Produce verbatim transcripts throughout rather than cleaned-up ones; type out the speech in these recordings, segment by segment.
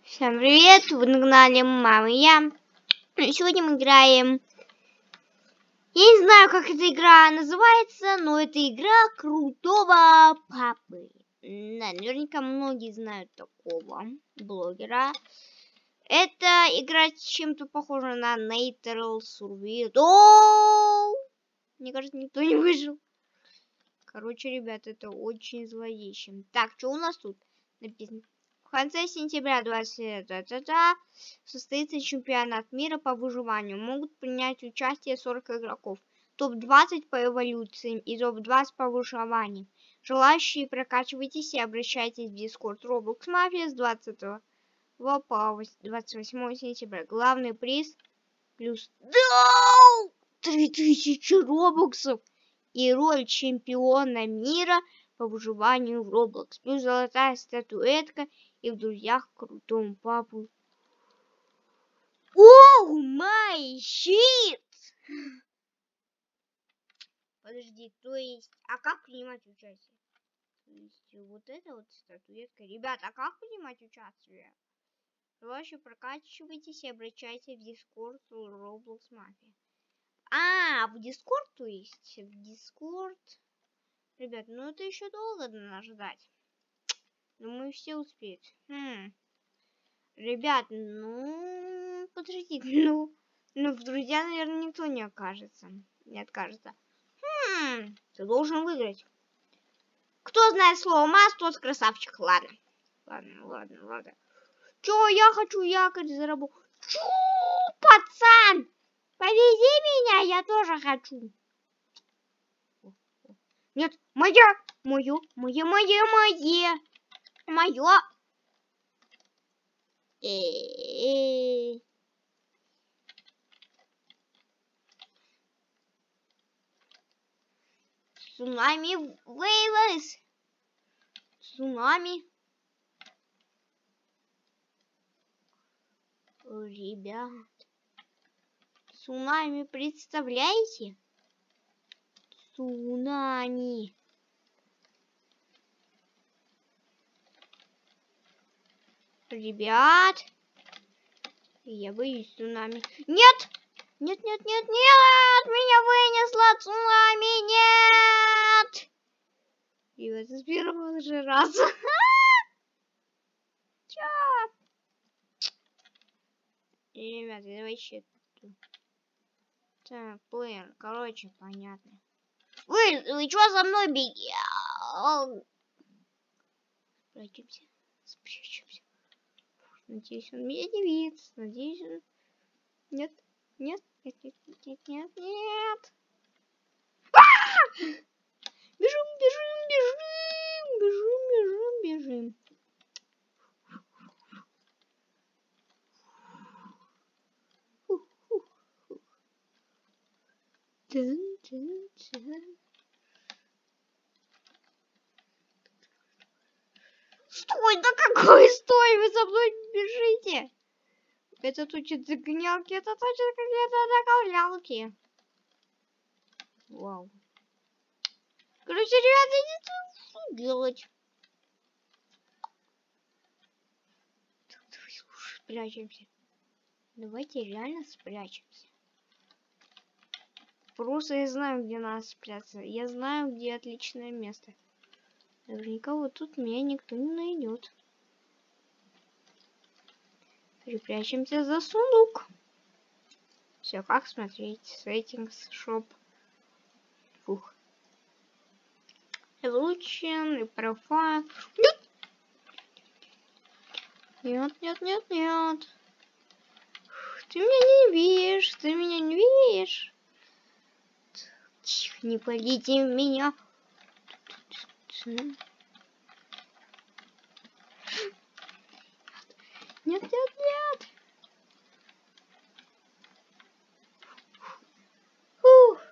Всем привет, вы на канале Мама и я. Сегодня мы играем... Я не знаю, как эта игра называется, но это игра Крутого Папы. Да, наверняка многие знают такого блогера. Это игра чем-то похожа на Natural Survival. Мне кажется, никто не выжил. Короче, ребят, это очень зловеще. Так, что у нас тут написано? В конце сентября двадцать та-та-та, состоится чемпионат мира по выживанию. Могут принять участие сорок игроков. топ двадцать по эволюциям и топ двадцать по выживанию. Желающие, прокачивайтесь и обращайтесь в Discord Roblox Mafia с двадцатого по двадцать восьмое сентября. Главный приз плюс три тысячи робоксов и роль чемпиона мира по выживанию в Roblox. Плюс золотая статуэтка и в друзьях Крутому Папу. Оу май щит! Подожди, то есть... А как принимать участие? То есть вот это вот статуэтка. Ребят, а как принимать участие? Вообще прокачивайтесь и обращайтесь в Discord Roblox Mafia. А, в Discord, то есть? В Discord... Ребят, ну это еще долго надо ждать. Думаю, все успеют. Хм. Ребят, ну... Подождите, ну... Ну, в друзья, наверное, никто не окажется. Не откажется. Хм. Ты должен выиграть. Кто знает слово масс, тот красавчик. Ладно. Ладно, ладно, ладно. Чё, я хочу якорь заработать. Чё, пацан? Повези меня, я тоже хочу. Нет, моя, мое, мое, мое, мое, мое. Э-э-э. Цунами Вейлес. Цунами. Ребят. Цунами, представляете? Цунами. Ребят. Я боюсь цунами. Нет! Нет, нет, нет, нет! Меня вынесло цунами! Нет! И это с первого же раза. Чё? Ребят, это вообще... Так, блин, короче, понятно. Вы, вы что за мной беги? Спрячемся, спрячемся. Надеюсь, он меня не видит. Надеюсь, он... Нет, нет, нет, нет, нет, нет, нет. Бежим, бежим, бежим, бежим, бежим, бежим. Дun, dun, dun. Стой, да какой стой, вы за мной бежите. Это точно догонялки, это точно какие-то догонялки. Вау. Короче, ребята, идите, что делать? Спрячемся. Давайте реально спрячемся. Просто я знаю, где надо спрятаться. Я знаю, где отличное место. Наверняка вот тут меня никто не найдет. Припрячемся за сундук. Все, как смотреть? Settings, shop. Фух. Evolution и profile. Нет, нет, нет, нет. Ты меня не видишь, ты меня не видишь. Тихо, не палите меня. Нет, нет, нет. Фух.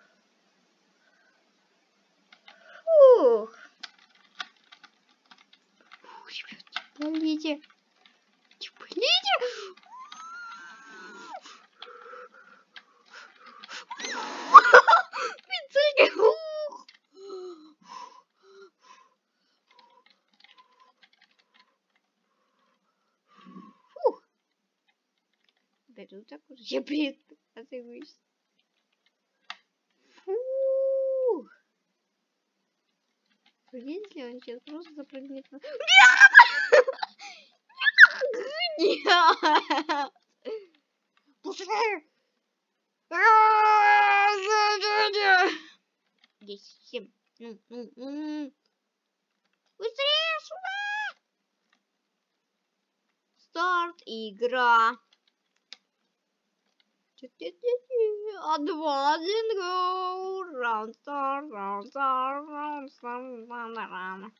Фух. Фух, ребят, не палите. Не палите. опять вот так вот. Я приятно. Фу. Если он сейчас просто запрыгнет на... Нет! Быстрее! Десять, семь. Ну, ну, ну. Быстрее сюда! Старт, игра. Advanced go. Round start, round start, round start, round start.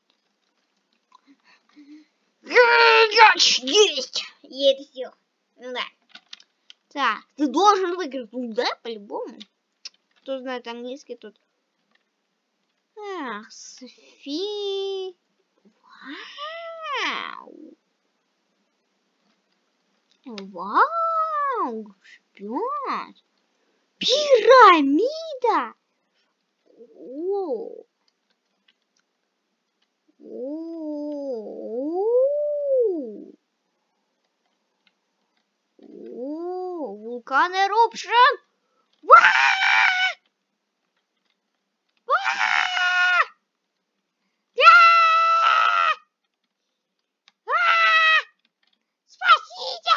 Есть! Есть все. Ну да. Так, ты должен выиграть. Ну да, по-любому. Кто знает английский, тот. Ах, Софи. Вау. Вау. Шпион. Пирамида. О. О. О. Вулкан Eruption. Спасите!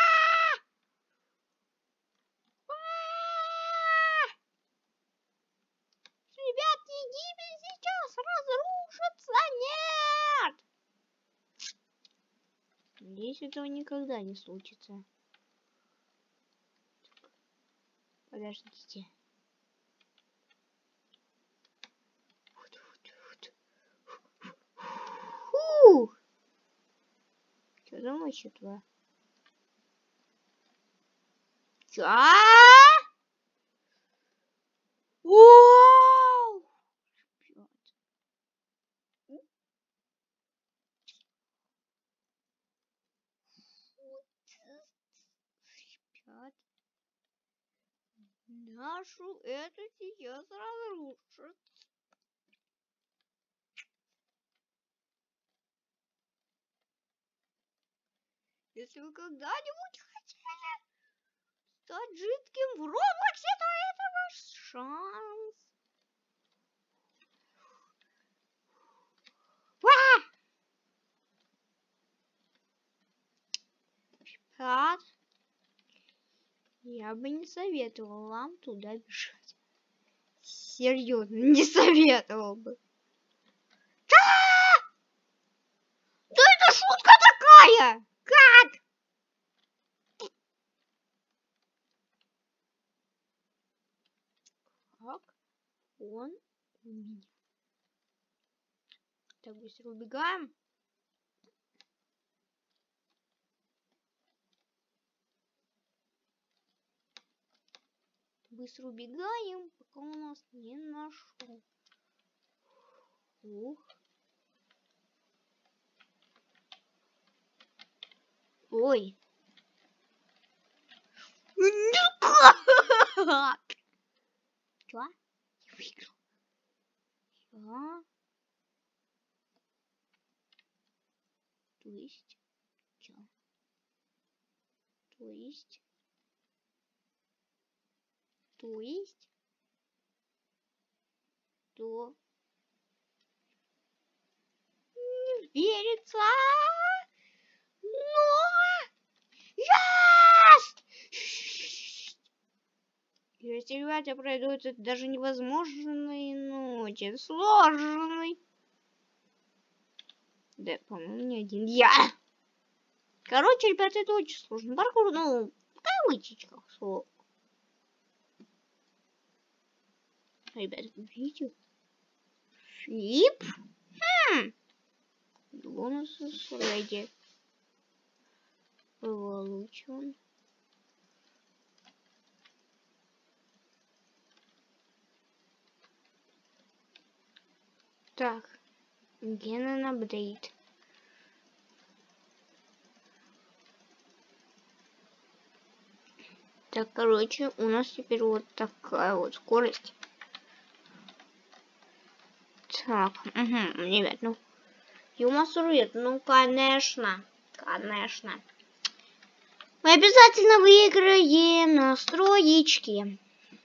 Ребятки, гибель сейчас разрушится! Нет! Надеюсь, этого никогда не случится. Подождите. Фу! Что за мощь твоя? Чё? Вау! Ребят, нашу это сейчас разрушит. Если вы когда-нибудь хотели стать жидким в Роблоксе, то это ваш шанс. Ребят, я бы не советовал вам туда бежать. Серьезно, не советовал бы. Да, да это шутка такая! Как? Как он у меня? Так, быстро убегаем. Быстро убегаем, пока он нас не нашел. Ух. Ой. Никак. Чё? Я выиграл. Чё? То есть? Чё? То есть? То есть? То? Не верится. Но! Есть! Если ребята пройдут, это даже невозможный ночи. Сложный. Да, по-моему, не один я. Короче, ребята, это очень сложный паркур. Ну, в кавычках слово. Ребята, видите? Шип. Хм. Бонусы с Рэди. Получен. Так. Ген апдейт. Так, короче, у нас теперь вот такая вот скорость. Так, угу, ребят, ну, юмасует, ну, конечно, конечно. Мы обязательно выиграем настроечки.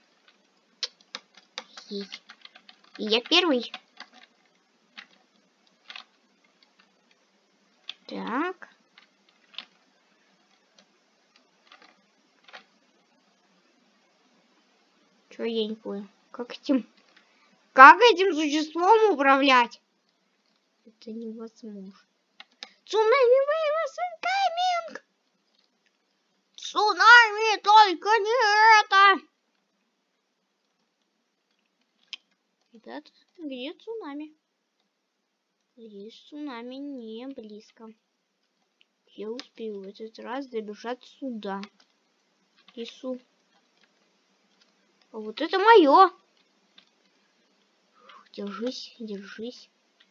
И я первый. Так. Чё я не понял? Как этим... Как этим существом управлять? Это невозможно. Цунами вырос каминг! Цунами, только не это! Ребят, где цунами? Здесь цунами не близко. Я успею в этот раз добежать сюда. Лесу. А вот это мое. Держись, держись.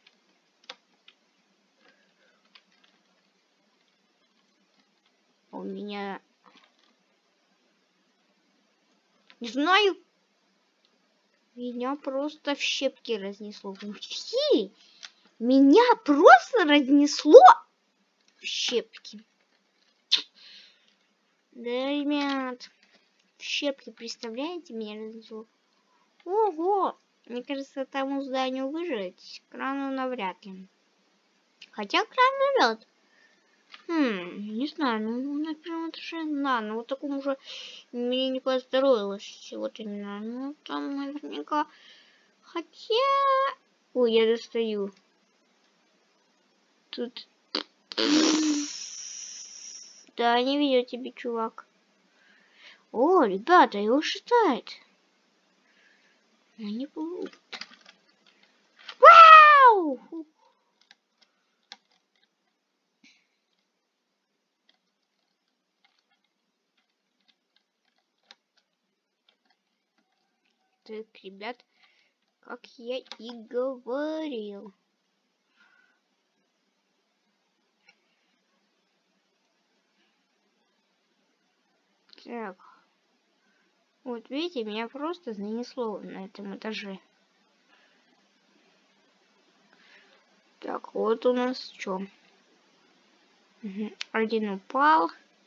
У меня... Не знаю. Меня просто в щепки разнесло. Учти! Меня просто разнесло в щепки. Да, ребят. В щепки, представляете, меня разнесло. Ого! Мне кажется, тому зданию выжить. Крану навряд ли. Хотя кран живет. Хм, не знаю, ну на первом этаже, да, на вот таком уже мне не поздоровилось. Вот именно. Ну там наверняка. Хотя. Ой, я достаю. Тут. Да, не видел тебе, чувак. О, ребята, его считает. Они плывут. Вау! Так, ребят, как я и говорил. Так. Вот видите, меня просто занесло на этом этаже. Так, вот у нас что? Угу. Один упал.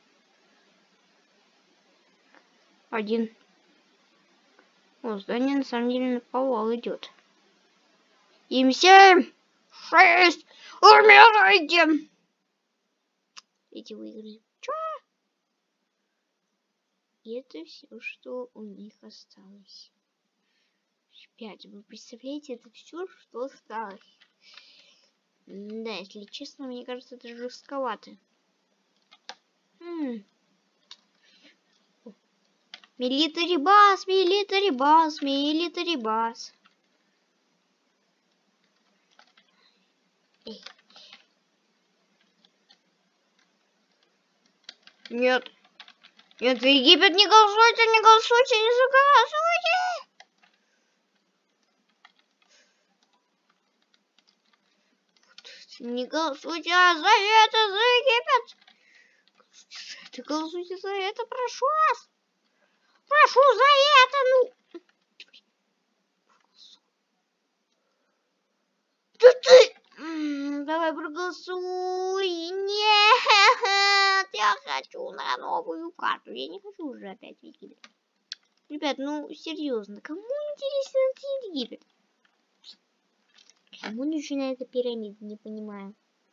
Один. О, здание на самом деле на повал идет. Им семь, шесть, умирайте! Эти выиграли. Чё? И это все, что у них осталось. Пять. Вы представляете, это все, что осталось. Да, если честно, мне кажется, это жестковато. Милитари бас, милитари бас, милитари бас. Нет. Нет, Египет, не голосуйте, не голосуйте, не заголосуйте. Не голосуйте за это, за Египет. Ты голосуйте за это, прошу вас. Прошу за это, ну. Да ты. Давай проголосуй. Нет, я хочу на новую карту. Я не хочу уже опять в Египет. Ребят, ну серьезно, кому интересен этот Египет? Кому нужна эта пирамида, не понимаю.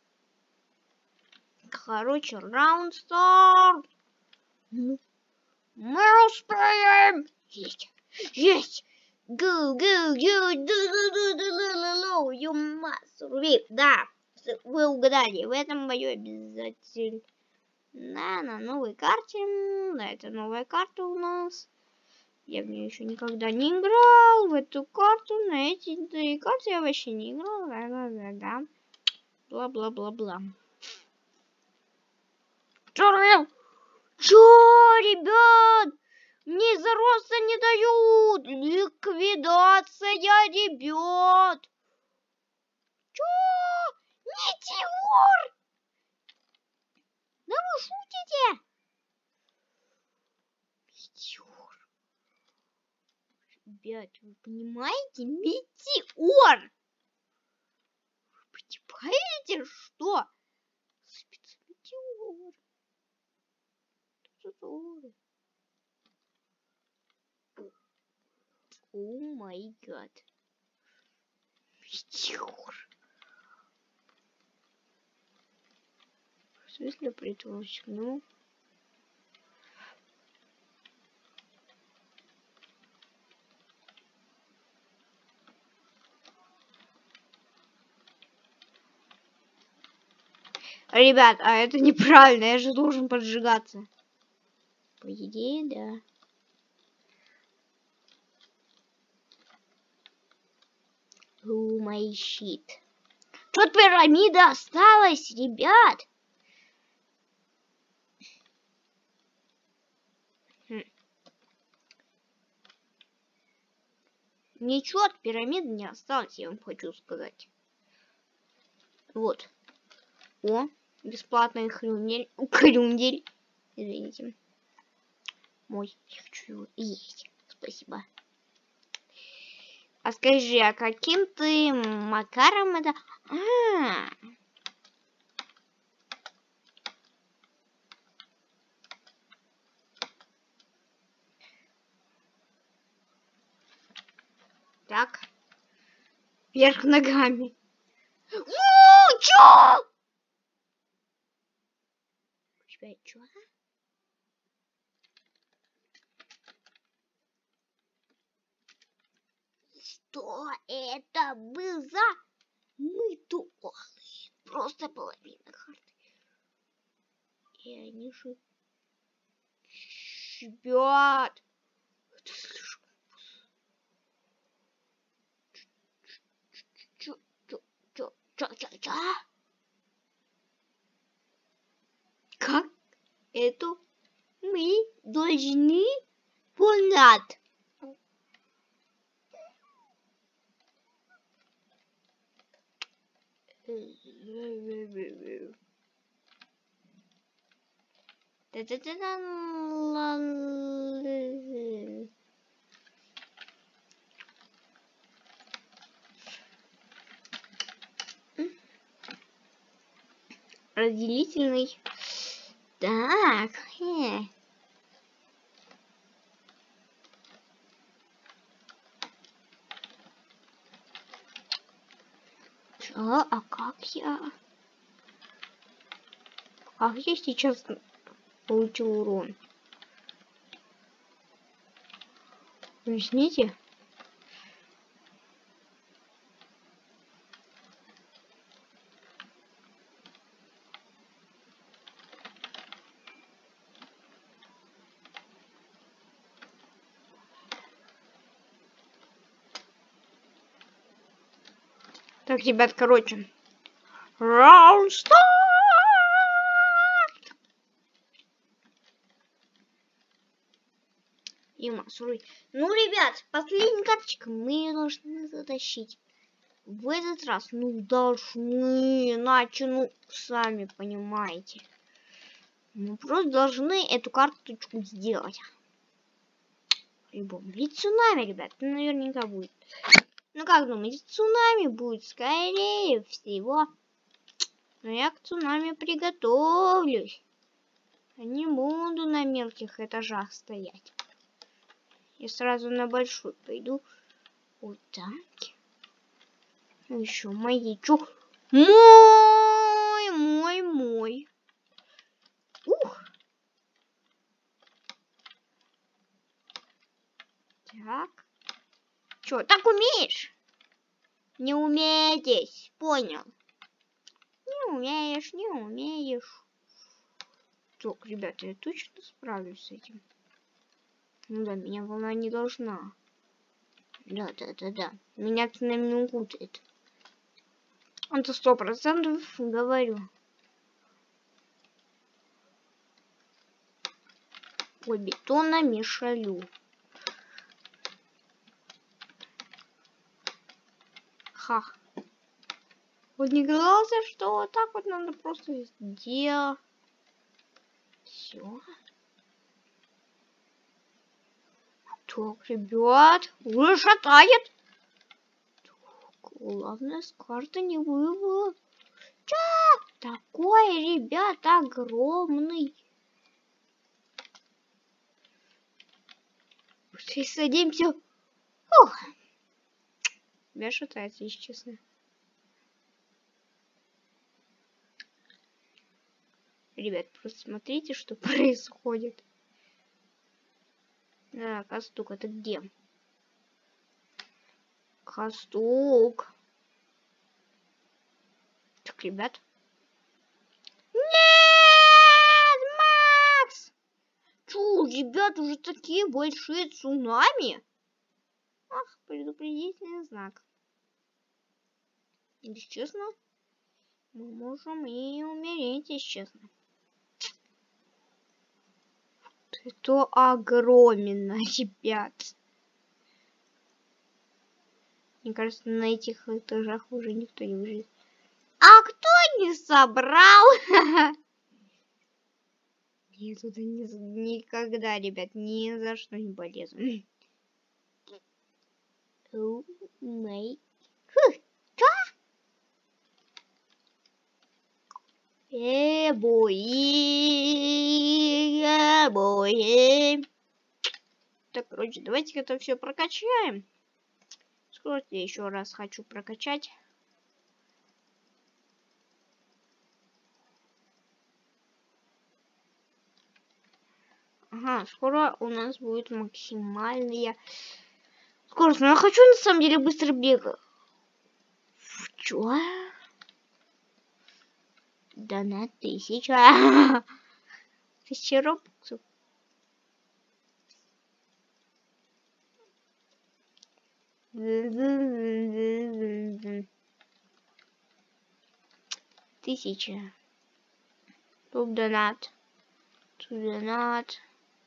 Короче, раунд старт. Ну, мы успеем. Есть, есть. Go, go, go, do, do, do, do, do, do, do. You must survive. Да, вы угадали. В этом бою обязательно. Да, на новой карте. Да, это новая карта у нас. Я в нее еще никогда не играл. В эту карту, на эти три карты я вообще не играл. Да, да, да, да. Бла-бла-бла-бла. Чё, Чё, ребят? Мне за роста не дают. Ликвидация, ребят. Чё? Метеор? Да вы шутите? Метеор. Ребят, вы понимаете? Метеор. Вы понимаете, что? Спецметеор. О май гад. Метеор. В смысле притворщик? Ну. Ребят, а это неправильно, я же должен поджигаться. По идее, да. О май щит. Тут пирамида осталась, ребят. Хм. Ничего от пирамиды не осталось, я вам хочу сказать. Вот. О, бесплатный хрюндель. Хрюндель. Извините. Мой. Я хочу его есть. Спасибо. А скажи, а каким ты макаром это... А-а-а. Так. Вверх ногами. У, чё? У тебя чё? Что это было? Мы тухлые. Просто половина карты. И они же... Ребят. Это слишком... Чё, чё, чё, чё, чё, чё? Как это мы должны понять? Разделительный. Так. Э. Чё? А как я? Как я сейчас получил урон? Объясните? Так, ребят, короче. Раунд старт! Има, сорри. Ну, ребят, последняя карточка. Мы ее должны затащить. В этот раз, ну, должны. Иначе, ну, сами понимаете. Мы просто должны эту карточку сделать. По-любому. Ведь цунами, ребят, наверняка будет. Ну, как думаете, цунами будет? Скорее всего. Но я к цунами приготовлюсь. Я не буду на мелких этажах стоять. Я сразу на большой пойду. Вот так. Еще мои. Чё? Мой, мой, мой. Ух. Так. Чё, так умеешь? Не умеетесь. Понял. Не умеешь, не умеешь. Так, ребята, я точно справлюсь с этим. Ну да, меня волна не должна. Да, да, да, да. Меня цунами не укутает. Это сто процентов говорю. Ой, бетона мешалю. Ха. Вот не казался, что вот так вот надо просто сделать. Все. Так, ребят, уже шатает. Так, главное, с карты не вывод. Ча! Такой, ребят, огромный. Садимся. Ух. Тебя шатается, если честно. Ребят, просто смотрите, что происходит. Да, Костук, это где? Костук. Так, ребят. Нет, Макс! Чу, ребят, уже такие большие цунами. Ах, предупредительный знак. Если честно, мы можем и умереть, если честно. Это огромно, ребят. Мне кажется, на этих этажах уже никто не выживет. А кто не собрал? Я туда не, никогда, ребят, ни за что не полезу. О май. Что? Э-бой, э-бой. Так, короче, давайте это все прокачаем. Скорость я еще раз хочу прокачать. Ага, скоро у нас будет максимальная скорость. Но я хочу на самом деле быстро бегать. Чё? Да на тысяча. Тысяча робоксов. Тысяча. Тут донат. Тут донат.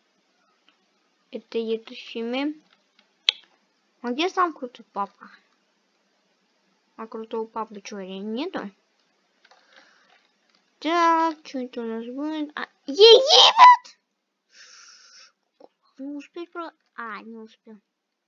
Это едущими. А где сам крутой папа? А крутого папы что, нету? Так, что это у нас будет? А, Египет! Не успеть про... А, не успел.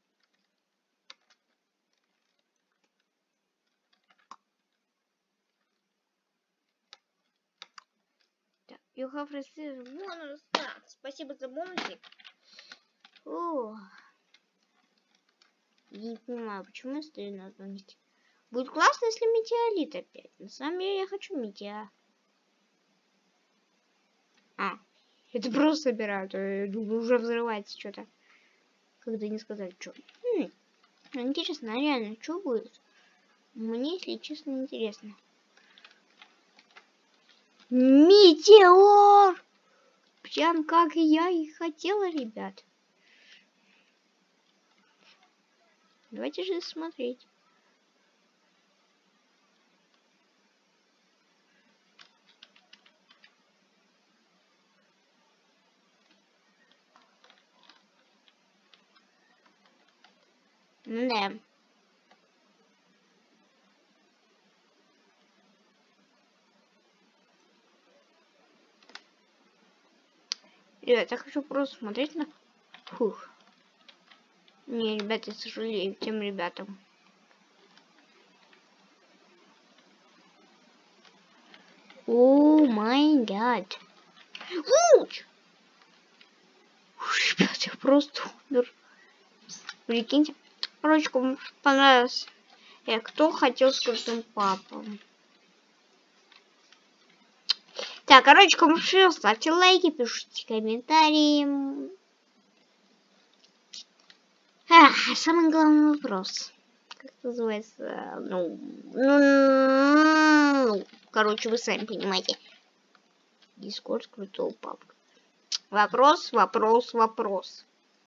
Так, you have received bonus. Так, спасибо за бонусик. О, не понимаю, почему я стою на одном месте. Будет классно, если метеорит опять. На самом деле я хочу метеор. А, это просто собирают. Я думаю, уже взрывается что-то. Когда не сказать, что. Хм, интересно, а реально, что будет? Мне, если честно, интересно. Метеор! Прям как я и хотела, ребят. Давайте же смотреть. Да. Ребят, я хочу просто смотреть на... Фух. Не, ребята, я сожалею тем ребятам. О май гад. Уч! Ребят, я просто умер. Прикиньте. Короче, кому понравилось. Э, кто хотел с крутым папом? Так, короче, кому понравилось, ставьте лайки, пишите комментарии. А, самый главный вопрос. Как называется? Ну, ну, короче, вы сами понимаете. Дискорд крутого папы. Вопрос, вопрос, вопрос.